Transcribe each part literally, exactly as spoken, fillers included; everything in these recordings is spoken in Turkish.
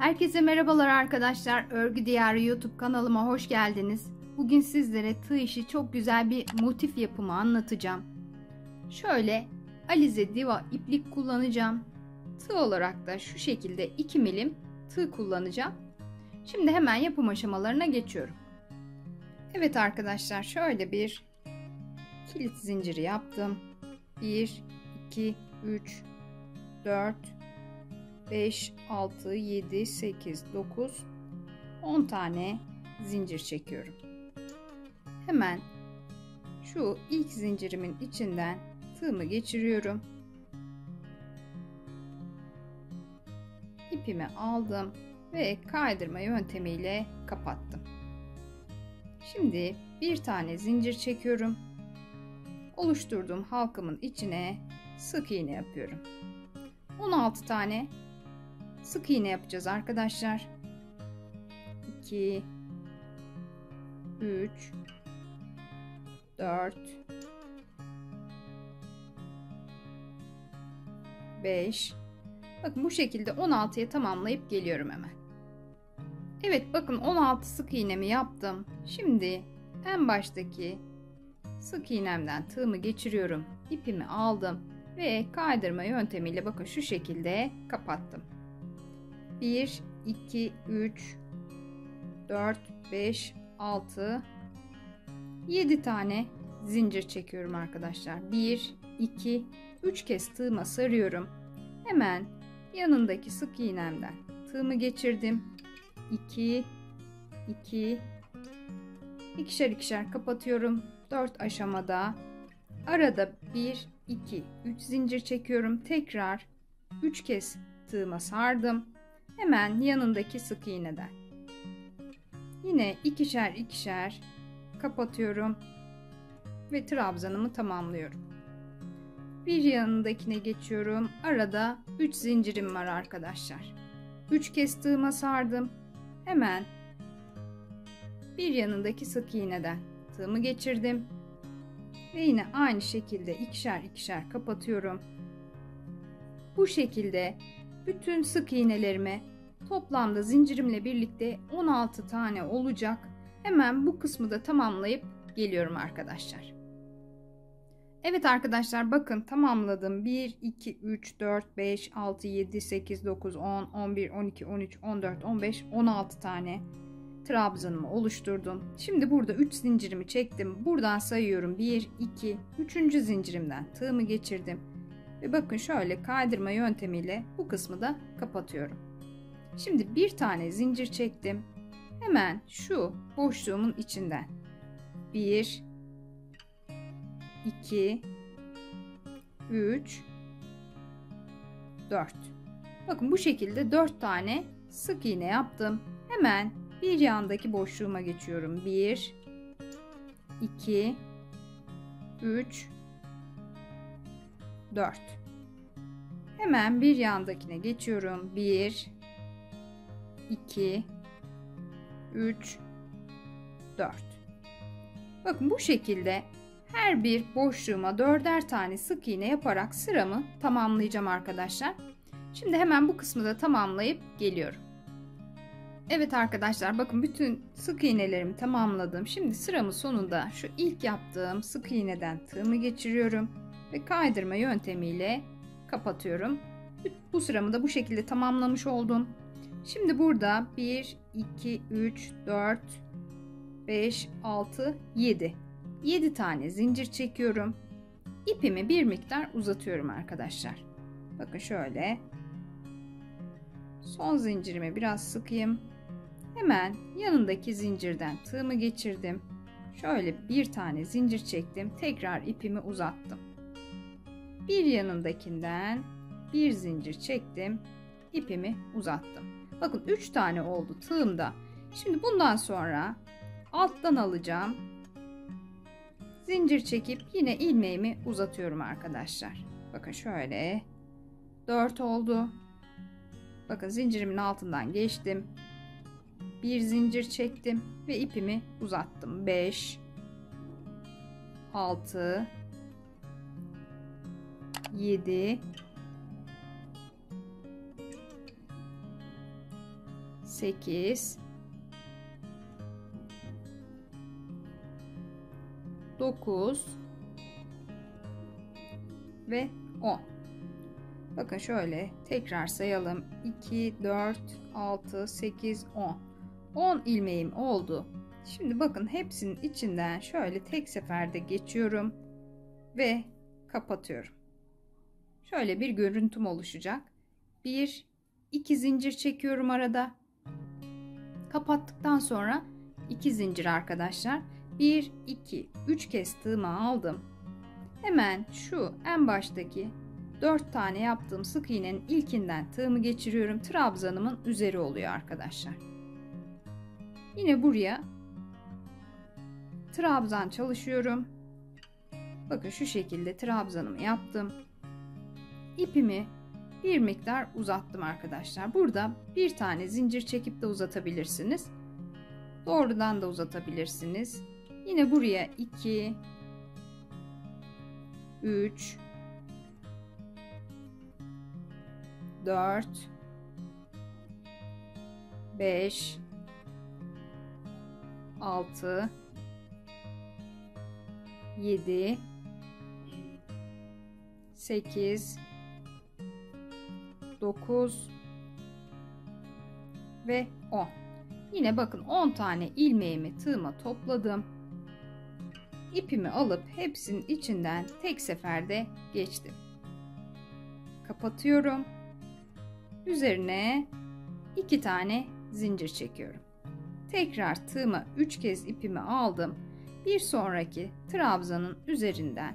Herkese merhabalar arkadaşlar. Örgü Diyarı YouTube kanalıma hoş geldiniz. Bugün sizlere tığ işi çok güzel bir motif yapımı anlatacağım. Şöyle alize diva iplik kullanacağım. Tığ olarak da şu şekilde iki milim tığ kullanacağım. Şimdi hemen yapım aşamalarına geçiyorum. Evet arkadaşlar, şöyle bir kilit zinciri yaptım. bir, iki, üç, dört, beş, altı, yedi, sekiz, dokuz, on tane zincir çekiyorum. Hemen şu ilk zincirimin içinden tığımı geçiriyorum. İpimi aldım ve kaydırma yöntemiyle kapattım. Şimdi bir tane zincir çekiyorum. Oluşturduğum halkamın içine sık iğne yapıyorum. on altı tane sık iğne yapacağız arkadaşlar. iki, üç, dört, beş. Bakın bu şekilde on altıya tamamlayıp geliyorum hemen. Evet, bakın on altı sık iğnemi yaptım. Şimdi en baştaki sık iğnemden tığımı geçiriyorum. İpimi aldım ve kaydırma yöntemiyle bakın şu şekilde kapattım. bir, iki, üç, dört, beş, altı, yedi tane zincir çekiyorum arkadaşlar. bir, iki, üç kez tığıma sarıyorum. Hemen yanındaki sık iğnemden tığımı geçirdim. iki, iki, ikişer ikişer kapatıyorum. dört aşamada arada bir, iki, üç zincir çekiyorum. Tekrar üç kez tığıma sardım. Hemen yanındaki sık iğneden yine ikişer ikişer kapatıyorum ve trabzanımı tamamlıyorum. Bir yanındakine geçiyorum. Arada üç zincirim var arkadaşlar. üç kez tığıma sardım. Hemen bir yanındaki sık iğneden tığımı geçirdim ve yine aynı şekilde ikişer ikişer kapatıyorum. Bu şekilde bütün sık iğnelerime toplamda zincirimle birlikte on altı tane olacak. Hemen bu kısmı da tamamlayıp geliyorum arkadaşlar. Evet arkadaşlar, bakın tamamladım. bir, iki, üç, dört, beş, altı, yedi, sekiz, dokuz, on, on bir, on iki, on üç, on dört, on beş, on altı tane trabzanımı oluşturdum. Şimdi burada üç zincirimi çektim. Buradan sayıyorum. bir, iki, üçüncü zincirimden tığımı geçirdim. Ve bakın şöyle kaydırma yöntemiyle bu kısmı da kapatıyorum. Şimdi bir tane zincir çektim. Hemen şu boşluğumun içinden bir, iki, üç, dört. Bakın bu şekilde dört tane sık iğne yaptım. Hemen bir yandaki boşluğuma geçiyorum. bir, iki, üç, dört. Hemen bir yandakine geçiyorum. bir, iki, üç, dört. Bakın bu şekilde her bir boşluğuma dörder tane sık iğne yaparak sıramı tamamlayacağım arkadaşlar. Şimdi hemen bu kısmı da tamamlayıp geliyorum. Evet arkadaşlar, bakın bütün sık iğnelerimi tamamladım. Şimdi sıramın sonunda şu ilk yaptığım sık iğneden tığımı geçiriyorum ve kaydırma yöntemiyle kapatıyorum. Bu sıramı da bu şekilde tamamlamış oldum. Şimdi burada bir, iki, üç, dört, beş, altı, yedi. yedi tane zincir çekiyorum. İpimi bir miktar uzatıyorum arkadaşlar. Bakın şöyle. Son zincirimi biraz sıkayım. Hemen yanındaki zincirden tığımı geçirdim. Şöyle bir tane zincir çektim. Tekrar ipimi uzattım. Bir yanındakinden bir zincir çektim. İpimi uzattım. Bakın üç tane oldu tığımda. Şimdi bundan sonra alttan alacağım. Zincir çekip yine ilmeğimi uzatıyorum arkadaşlar. Bakın şöyle dört oldu. Bakın zincirimin altından geçtim. Bir zincir çektim ve ipimi uzattım. beş, altı, yedi, sekiz, dokuz ve on. Bakın şöyle tekrar sayalım. iki, dört, altı, sekiz, on. on ilmeğim oldu. Şimdi bakın hepsinin içinden şöyle tek seferde geçiyorum ve kapatıyorum. Şöyle bir görüntüm oluşacak. bir, iki zincir çekiyorum arada. Kapattıktan sonra iki zincir arkadaşlar. bir, iki, üç kez tığımı aldım. Hemen şu en baştaki dört tane yaptığım sık iğnenin ilkinden tığımı geçiriyorum. Trabzanımın üzeri oluyor arkadaşlar. Yine buraya trabzan çalışıyorum. Bakın şu şekilde trabzanımı yaptım. İpimi bir miktar uzattım arkadaşlar. Burada bir tane zincir çekip de uzatabilirsiniz. Doğrudan da uzatabilirsiniz. Yine buraya iki, üç, dört, beş, altı, yedi, sekiz, dokuz ve on. Yine bakın on tane ilmeğimi tığıma topladım. İpimi alıp hepsinin içinden tek seferde geçtim. Kapatıyorum. Üzerine iki tane zincir çekiyorum. Tekrar tığıma üç kez ipimi aldım. Bir sonraki trabzanın üzerinden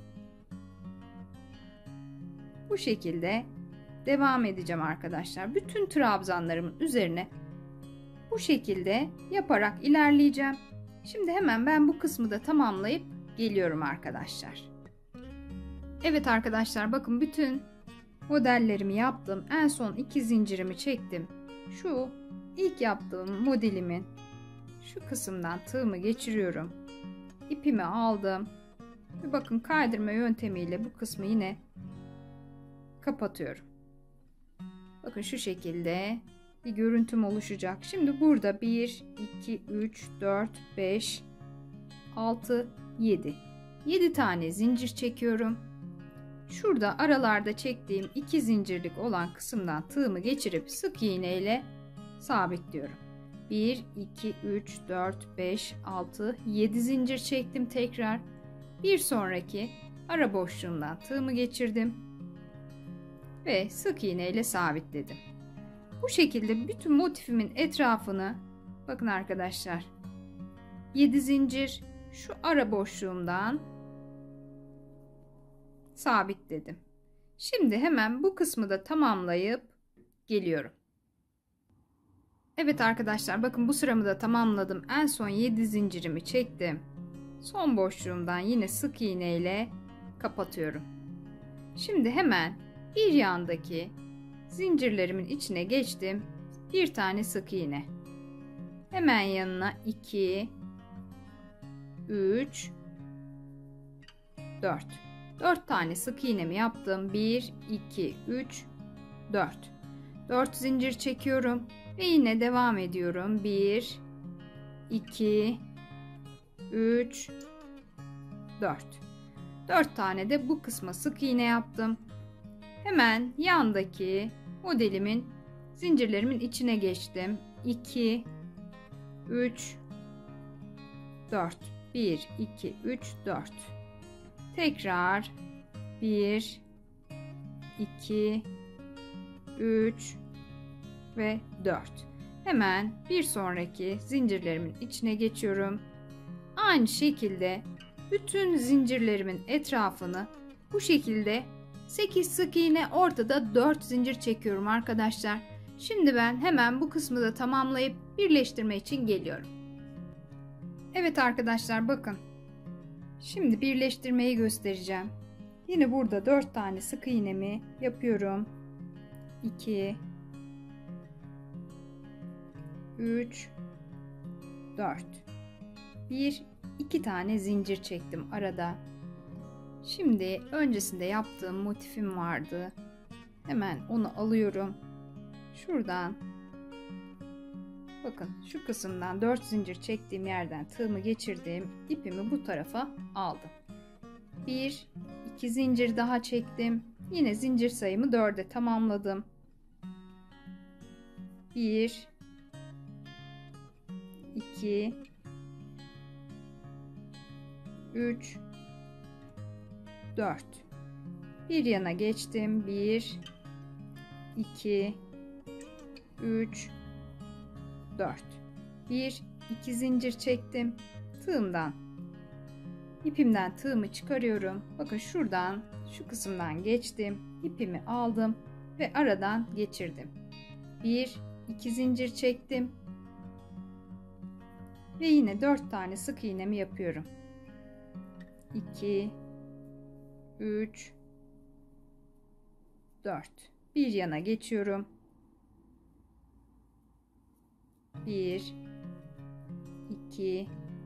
bu şekilde devam edeceğim arkadaşlar. Bütün trabzanlarımın üzerine bu şekilde yaparak ilerleyeceğim. Şimdi hemen ben bu kısmı da tamamlayıp geliyorum arkadaşlar. Evet arkadaşlar bakın bütün modellerimi yaptım. En son iki zincirimi çektim. Şu ilk yaptığım modelimin şu kısımdan tığımı geçiriyorum. İpimi aldım. Ve bakın kaydırma yöntemiyle bu kısmı yine kapatıyorum. Bakın şu şekilde bir görüntüm oluşacak. Şimdi burada bir, iki, üç, dört, beş, altı, yedi. yedi tane zincir çekiyorum. Şurada aralarda çektiğim iki zincirlik olan kısımdan tığımı geçirip sık iğne ile sabitliyorum. bir, iki, üç, dört, beş, altı, yedi zincir çektim tekrar. Bir sonraki ara boşluğumdan tığımı geçirdim ve sık iğne ile sabitledim. Bu şekilde bütün motifimin etrafını bakın arkadaşlar yedi zincir şu ara boşluğumdan sabitledim. Şimdi hemen bu kısmı da tamamlayıp geliyorum. Evet arkadaşlar bakın bu sıramı da tamamladım. En son yedi zincirimi çektim. Son boşluğumdan yine sık iğne ile kapatıyorum. Şimdi hemen bir yandaki zincirlerimin içine geçtim. Bir tane sık iğne. Hemen yanına iki, üç, dört. dört tane sık iğnemi yaptım. bir, iki, üç, dört. dört zincir çekiyorum ve yine devam ediyorum. bir, iki, üç, dört. dört tane de bu kısma sık iğne yaptım. Hemen yandaki modelimin zincirlerimin içine geçtim. iki, üç, dört. bir, iki, üç, dört. Tekrar bir, iki, üç ve dört. Hemen bir sonraki zincirlerimin içine geçiyorum. Aynı şekilde bütün zincirlerimin etrafını bu şekilde sekiz sık iğne, ortada dört zincir çekiyorum arkadaşlar. Şimdi ben hemen bu kısmı da tamamlayıp birleştirme için geliyorum. Evet arkadaşlar bakın. Şimdi birleştirmeyi göstereceğim. Yine burada dört tane sık iğnemi yapıyorum. iki, üç, dört. bir, iki tane zincir çektim arada. Şimdi öncesinde yaptığım motifim vardı. Hemen onu alıyorum. Şuradan Bakın şu kısımdan dört zincir çektiğim yerden tığımı geçirdim. İpimi bu tarafa aldım. bir iki zincir daha çektim. Yine zincir sayımı dörde tamamladım. bir iki üç dört. Bir yana geçtim. bir iki üç dört. bir iki zincir çektim. Tığımdan ipimden tığımı çıkarıyorum. Bakın şuradan şu kısımdan geçtim. İpimi aldım ve aradan geçirdim. bir iki zincir çektim. Ve yine dört tane sık iğnemi yapıyorum. iki üç dört. Bir yana geçiyorum. bir iki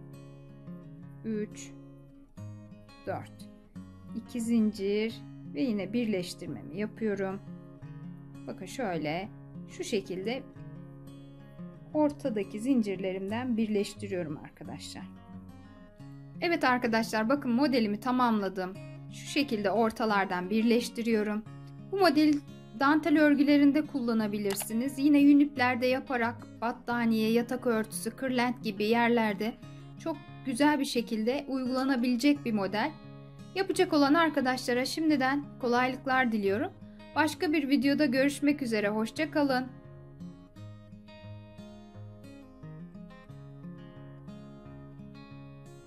üç dört. iki zincir ve yine birleştirmemi yapıyorum. Bakın şöyle şu şekilde ortadaki zincirlerimden birleştiriyorum arkadaşlar. Evet arkadaşlar, bakın modelimi tamamladım. Şu şekilde ortalardan birleştiriyorum. Bu model dantel örgülerinde kullanabilirsiniz. Yine yün iplerde yaparak battaniye, yatak örtüsü, kırlent gibi yerlerde çok güzel bir şekilde uygulanabilecek bir model. Yapacak olan arkadaşlara şimdiden kolaylıklar diliyorum. Başka bir videoda görüşmek üzere. Hoşça kalın.